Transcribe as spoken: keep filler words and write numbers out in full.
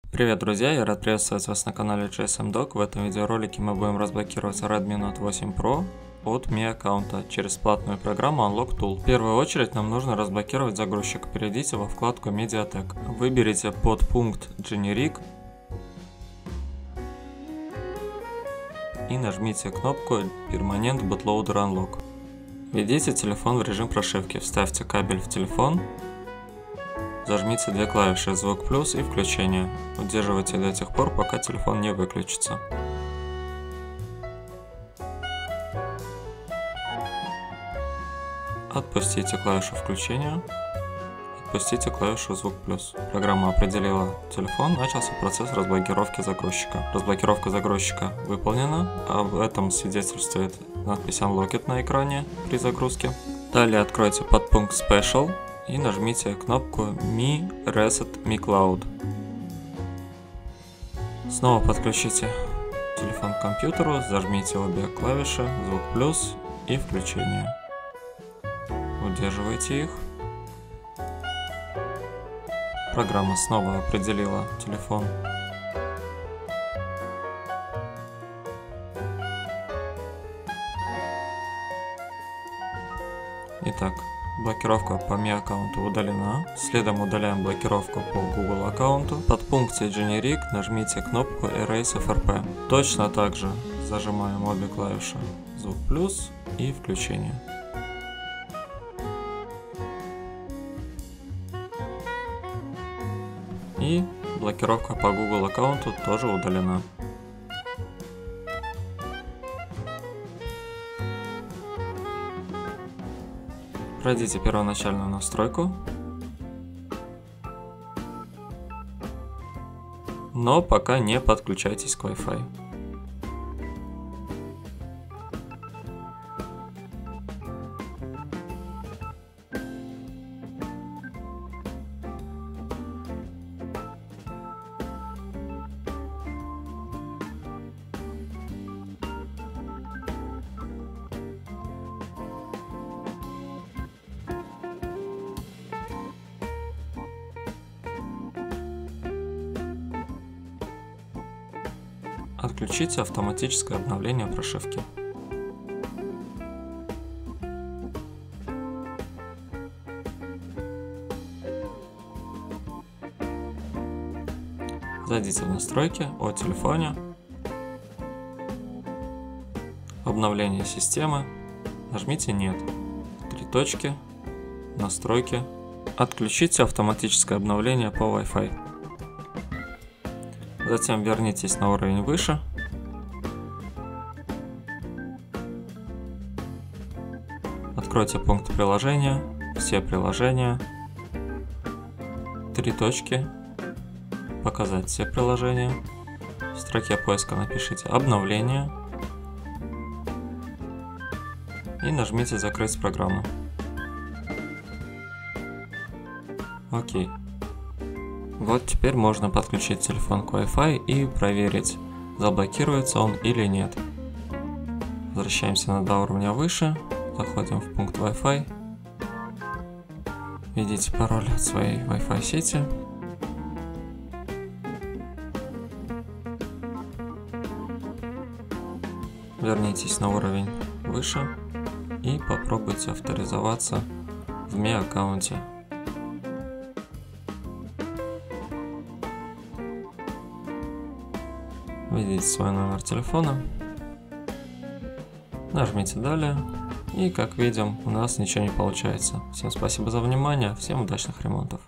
Привет, друзья! Я рад приветствовать вас на канале джей эс эм Dock. В этом видеоролике мы будем разблокировать Redmi Note восемь Pro от Mi аккаунта через платную программу Unlock Tool. В первую очередь нам нужно разблокировать загрузчик. Перейдите во вкладку Mediatek. Выберите подпункт Generic и нажмите кнопку Permanent Bootloader Unlock. Введите телефон в режим прошивки, вставьте кабель в телефон. Зажмите две клавиши «Звук плюс» и «Включение». Удерживайте до тех пор, пока телефон не выключится. Отпустите клавишу «Включение». Отпустите клавишу «Звук плюс». Программа определила телефон, начался процесс разблокировки загрузчика. Разблокировка загрузчика выполнена, об этом свидетельствует надпись Unlocked на экране при загрузке. Далее откройте подпункт Special и нажмите кнопку Mi Reset Mi Cloud. Снова подключите телефон к компьютеру, зажмите обе клавиши «Звук плюс» и «Включение». Удерживайте их. Программа снова определила телефон. Итак, блокировка по Mi аккаунту удалена. Следом удаляем блокировку по Google аккаунту. В подпункте Generic нажмите кнопку Erase эф эр пи. Точно так же зажимаем обе клавиши «Звук плюс» и «Включение». И блокировка по Google аккаунту тоже удалена. Пройдите первоначальную настройку, но пока не подключайтесь к Wi-Fi. Отключите автоматическое обновление прошивки. Зайдите в настройки о телефоне, обновление системы, нажмите «Нет», три точки, настройки, отключите автоматическое обновление по Wi-Fi. Затем вернитесь на уровень выше. Откройте пункт приложения, все приложения, три точки, показать все приложения. В строке поиска напишите «Обновление» и нажмите «Закрыть программу». Окей. Вот теперь можно подключить телефон к Wi-Fi и проверить, заблокируется он или нет. Возвращаемся на два уровня выше, заходим в пункт Wi-Fi, введите пароль от своей Wi-Fi сети. Вернитесь на уровень выше и попробуйте авторизоваться в Mi аккаунте. Введите свой номер телефона, нажмите «Далее», и как видим, у нас ничего не получается. Всем спасибо за внимание, всем удачных ремонтов.